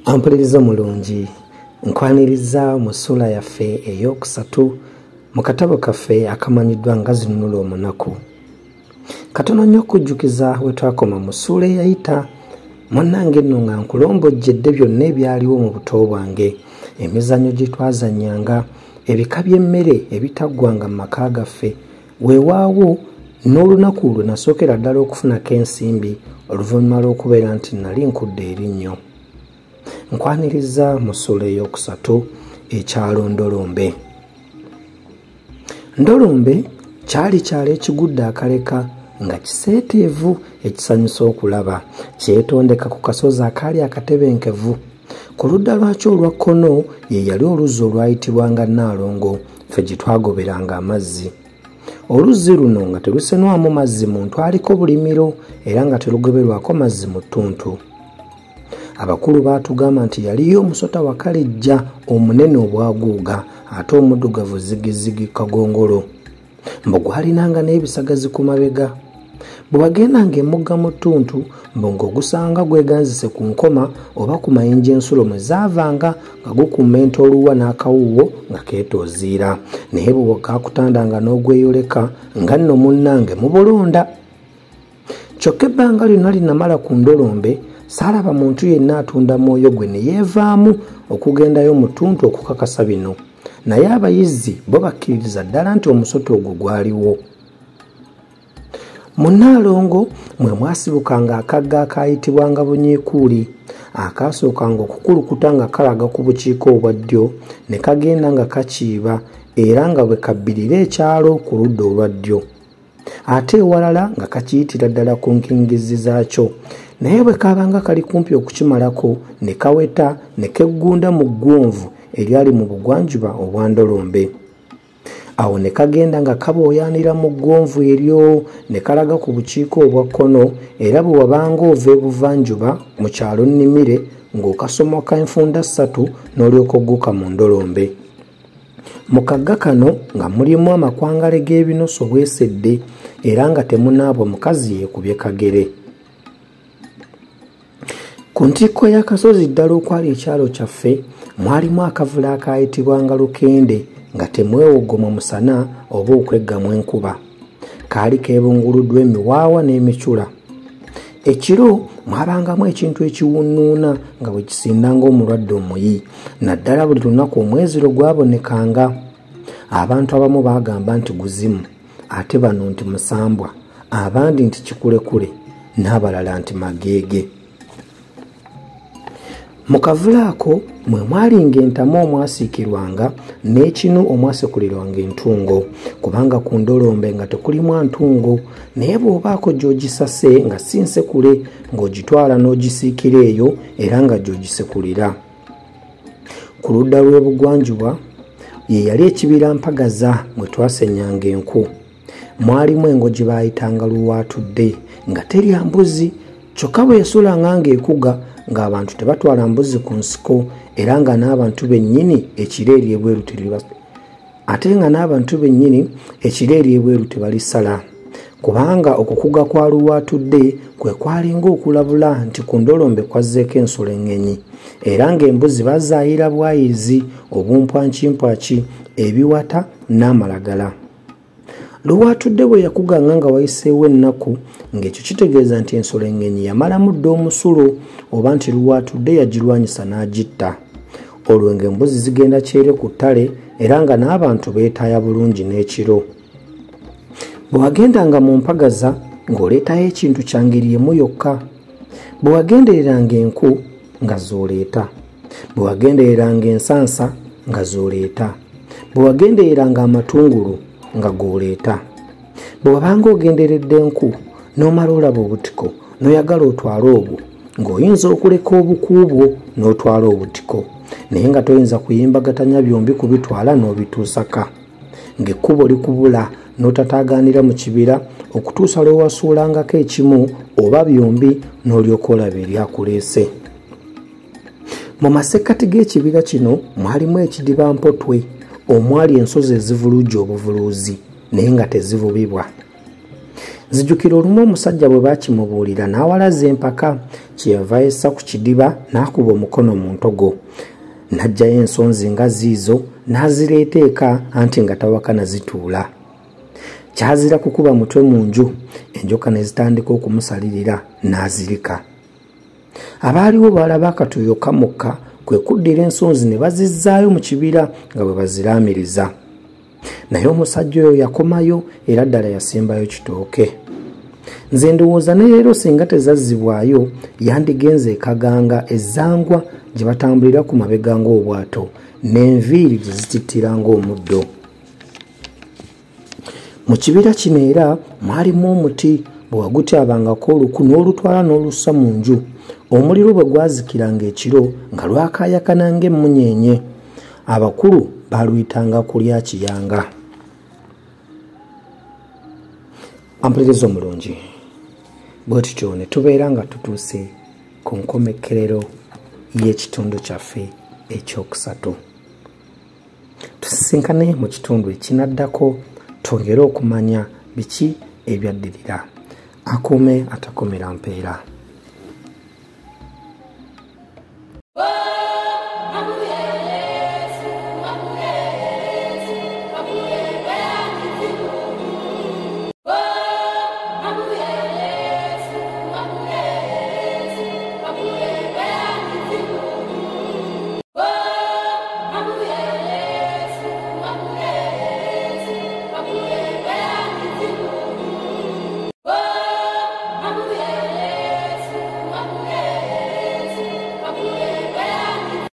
Ampuliriza mulungi nkwaniriza mu ssula yaffe ey'okusatu mu katabo kaffe akamanyiddwa nga Zinunula Omunaku. Katono nnyo okujjukiza we twakoma mu ssula eyayita munnange nno nga nkulombojjedde byonna ebyaliwo mu buto bwange, emizannyo gye twazannyanga, ebika by'emmere ebitaggwanga mu maka gaffe, weewaawo n'olunaku lwe nasookera ddala okufunako ensimbi oluvannyuma lw'okubeera nti nali nkudde erinnyo. Nkwaniriza mu ssula ey'okusatu ekyalo Ndolombe. Ndolombe kyali kyalo ekigudde akaleka nga kiseeteevu ekisanyusa okulaba, kyetondeka ku kasozi akaali akatebenkevu. Ku ludda lwakyo olwa kkono ye yali oluzzi olwayitibwanga Nnaalongo, ffe gye twagoberanga amazzi. Oluzzi luno nga terusenwamu mazzi muntu aliko bulimiro era nga terugoberwako mazzi mu ttuntu. Abakulu baatugamba nti yaliyo omusota wakalejja omunene obwaguuga ate omuddugavu zigizigi kagongolo, mbu gwalinanga n'ebisagazi ku mabega. Bwe wagendanga emugga mu ttuntu mbu ng'ogusanga gweganzise ku nkoma oba ku mayinja ensulo mwe zaavanga nga gukummenta oluwa n'akawuuwo nga keetooziira, naye bwe kaakutandanga n'ogweyoleka nga nno munnange mu bulonda. Kyokka ebbanga lyonna linamala ku Ndolombe saalaba muntu yenna atunda mwoyo gwe ne yeevaamu okugendayo mu ttuntu okukakasa bino, naye abayizzi bo bakkiririza ddala nti omusota ogwo gwaliwo. Mu Nnaalongo mwe mwasibukanga akagga akaayitibwanga Bunyiikuuli, akaasookanga okukulukuta nga kalaga ku bukiiko obwa ddyo ne kagenda nga kakiiba era nga bwe kabbirira ekyalo ku ludda olwa ddyo, ate ewalala nga kakiyitira ddala ku nkingizzi zaakyo, naye bwe kaabanga kali kumpi okukimalako ne kaweta ne keggunda mu ggwonvu eryali mu bugwanjuba obwa Ndolombe. Awo ne kagenda nga kabooyaanira mu ggwonvu eryo ne kalaga ku bukiiko obwa kkono, era bwe wabanga ova ebuvanjuba mu kyalo Nnimire ng'okasomoka enfunda 3 n'olyoka ogguka mu Ndolombe. Mu kagga kano nga mulimu amakwangale g'ebinoso bwesedde era nga temunaabwa mukazi yeekubye kagere. Ku ntikko y'akasozi ddala okwali ekyalo kyaffe mwalimu akavula akaayitibwanga Lukende nga temwewogoma musana oba okweggamu enkuba. Kaali keebunguluddwa emiwaawa n'emicula. Ekiro mwabangamu ekintu ekiwunnuuna nga bwe kisindanga omulwadde omuyi, naddala buli lunaku omweziro gwabonekanga. Abantu abamu baagamba nti guzimu, ate bano nti musambwa, abandi nti kikulekule, n'abalala nti mageege. Mu kavula ako mwe mwalinga entamu omwasiikirwanga n'ekinu omwasekulirwanga entungo, kubanga ku Ndolombe nga tekulimu ntungo, naye bw'obaako gy'ogisase nga si nsekule ng'ogitwala n'ogisiikira eyo era nga gy'ogisekulira. Ku ludda lw'ebugwanjuba ye yali ekibira Mpagaza mwe twasenyanga enku. Mwalimu engo gye baayitanga Luwaatudde nga terya mbuzi, kyokka bwe yasulanga ng'ekuga ng'abantu tebatwala mbuzi ku nsiko era nga n'abantu bennyini ekiro eri ebweru tebalisala, kubanga okukuga kwa Luwaatudde kwe kwalinga okulabula nti ku Ndolombe kwazzeeko ensolo engenyi, era ng'embuzi bazaayira bwayizi, obumpwankimpwaki, ebiwata n'amalagala. Luwaatudde bwe yakuganga nga wayiseewo ennaku ng'ekyo kitegeeza nti ensolo engenyi yamalamu dda omusulo oba nti Luwaatudde yagirwanyisa n'agitta. Olwo ng'embuzi zigenda kyere ku ttale era nga n'abantu beetaaya bulungi n'ekiro. Bwe wagendanga mu Mpagaza ng'oleetayo ekintu kya ngeri emu yokka. Bwe wagendereranga enku nga z'oleeta, bwe wagendereranga ensansa nga z'oleeta, bwe wagendereranga amatungulu nga g'oleeta. Bwe wabanga ogenderedde enku n'omala olaba obutiko n'oyagala otwale obwo, ng'oyinza okuleka obukuubwo n'otwala obutiko, naye nga toyinza kuyimbagatanya byombi kubitwala n'obituusaka, ng'ekkubo likubula n'otataagaanira mu kibira okutuusa lwe wasuulangako ekimu oba byombi n'olyoka olaba eryakuleese. Mu masekkati g'ekibira kino mwalimu ekidiba Mpotwe omwali ensozi ezivulujja obuvuluuzi naye nga tezivubibwa. Nzijukira olumu omusajja bwe bakimubuulira n'awalaza empaka, kyeyava yessa ku kidiba n'akuba omukono mu ntogo. N'aggyayo ensonzi nga ziizo n'azireeta eka anti nga tawakana zituula. Kyazira kukuba mutwe mu nju, enjoka ne zitandika okumusalirira n'azirika. Abaaliwo balaba akatuuyo kamukka kwe kuddira ensonzi ne bazizzaayo mu kibira nga bwe baziraamiriza. Naye omusajja oyo yakomayo era ddala yasimbayo kitooke. Nze ndowooza ne leero singa tezazzibwayo yandigenze ekaganga ezzangwa gye batambulira ku mabega ng'obwato n'enviiri gye zitittira ng'omuddo. Mu kibira kino era mwalimu omuti bwe wagutyabangako oluku n'olutwala n'olussa mu nju. Omuliro bwe gwazikiranga ekiro nga lwakaayakana ng'emmunyeenye. Abakulu baluyitanga kulya kiyanga. Ampuliriza omulungi, bwe tutyo ne tubeera nga tutuuse ku nkomekerero y'ekitundu kyaffe ekyokusatu. Tusisinkane mu kitundu ekinaddako twongere okumanya biki ebyaddirira. Akuume atakomera mpeera.